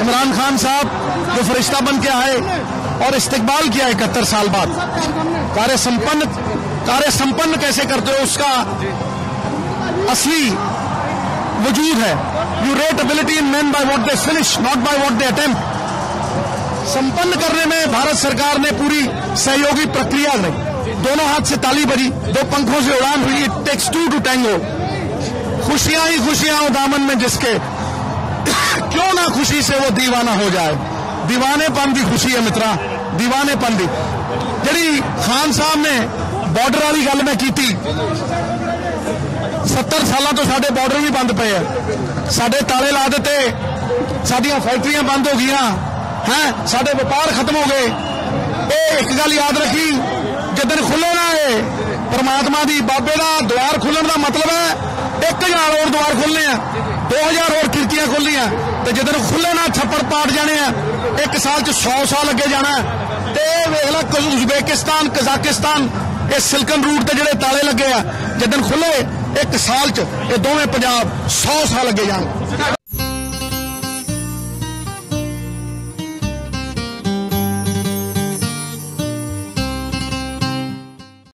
इमरान खान साहब जो फरिश्ता बन के आए और इस्तिकबाल किया 71 साल बाद, कार्य संपन्न कैसे करते हो उसका असली वजूद है। You rate ability in man by what they finish, not by what they attempt. संपन्न करने में भारत सरकार ने पूरी सहयोगी प्रक्रिया में दोनों हाथ से ताली बजी, दो पंखों से उड़ान हुई। It takes two to tango. खुशियां ही खुशियां हो दामन में जिसके, क्यों ना खुशी से वो दीवाना हो जाए। दीवानेपन की खुशी है मित्रा, दीवानेपन की। जी खान साहब ने बॉर्डर वाली गल मैं की, 70 साल तो साडे बॉर्डर भी बंद पे है, साडे ताले ला दिते, साडियां फैक्ट्रियां बंद हो गई हैं, साडे व्यापार खत्म हो गए। एक गल याद रखी, जिदन खुले ना है परमात्मा दी बाबे का द्वार खुलन का मतलब है 1000 और द्वार खुलने हैं, 2000 और खिड़कियां खुलनियां, तो जिदन खुले ना छप्पड़ पाट जाने हैं। 1 साल च 100 साल अगे जाना। ते वेख ला उज़्बेकिस्तान, कजाकिस्तान, ये सिल्कन रूट ते जिहड़े ताले लगे आ, जिदन खुले 1 साल च ये दोवें पंजाब 100 साल अगे जान।